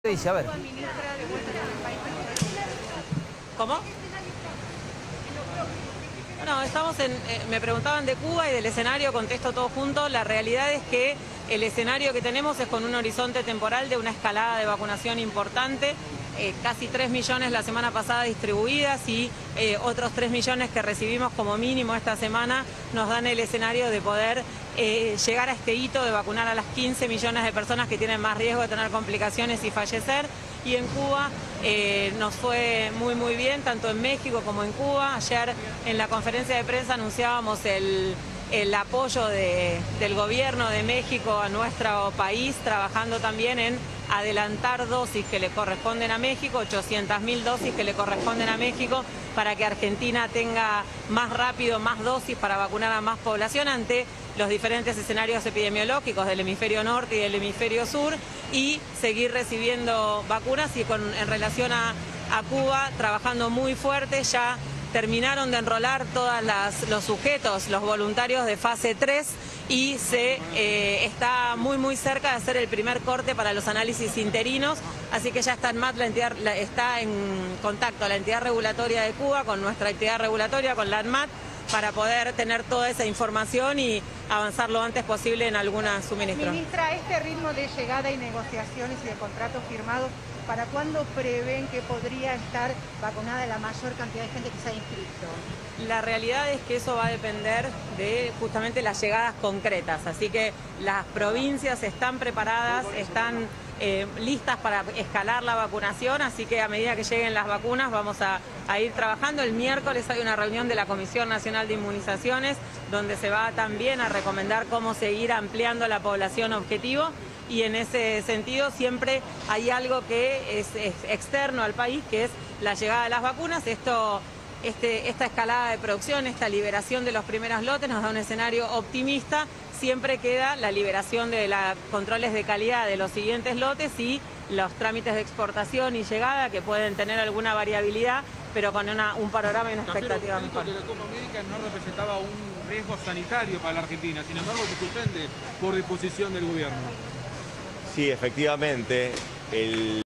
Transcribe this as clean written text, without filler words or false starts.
Dice, a ver. ¿Cómo? Bueno, estamos me preguntaban de Cuba y del escenario, contesto todo junto. La realidad es que el escenario que tenemos es con un horizonte temporal de una escalada de vacunación importante. Casi 3 millones la semana pasada distribuidas y otros 3 millones que recibimos como mínimo esta semana nos dan el escenario de poder llegar a este hito de vacunar a las 15 millones de personas que tienen más riesgo de tener complicaciones y fallecer. Y en Cuba nos fue muy bien, tanto en México como en Cuba. Ayer en la conferencia de prensa anunciábamos el apoyo del gobierno de México a nuestro país, trabajando también en adelantar dosis que le corresponden a México, 800.000 dosis que le corresponden a México, para que Argentina tenga más rápido, más dosis para vacunar a más población ante los diferentes escenarios epidemiológicos del hemisferio norte y del hemisferio sur, y seguir recibiendo vacunas. Y en relación a Cuba, trabajando muy fuerte, ya terminaron de enrolar todos los sujetos, los voluntarios de fase 3, y se está muy cerca de hacer el primer corte para los análisis interinos, así que ya está en MAT, está en contacto la entidad regulatoria de Cuba con nuestra entidad regulatoria, con la ANMAT, para poder tener toda esa información y avanzar lo antes posible en alguna suministro. Ministra, este ritmo de llegada y negociaciones y de contratos firmados, ¿para cuándo prevén que podría estar vacunada la mayor cantidad de gente que se ha inscrito? La realidad es que eso va a depender de justamente las llegadas concretas, así que las provincias están preparadas, están listas para escalar la vacunación, así que a medida que lleguen las vacunas vamos a ir trabajando. El miércoles hay una reunión de la Comisión Nacional de Inmunizaciones donde se va también a recomendar cómo seguir ampliando la población objetivo, y en ese sentido siempre hay algo que es externo al país, que es la llegada de las vacunas. Esta escalada de producción, esta liberación de los primeros lotes nos da un escenario optimista. Siempre queda la liberación de los controles de calidad de los siguientes lotes y los trámites de exportación y llegada, que pueden tener alguna variabilidad, pero con un panorama y una expectativa mejor. Que la Copa América no representaba un riesgo sanitario para la Argentina, sin embargo se suspende por disposición del gobierno. Sí, efectivamente.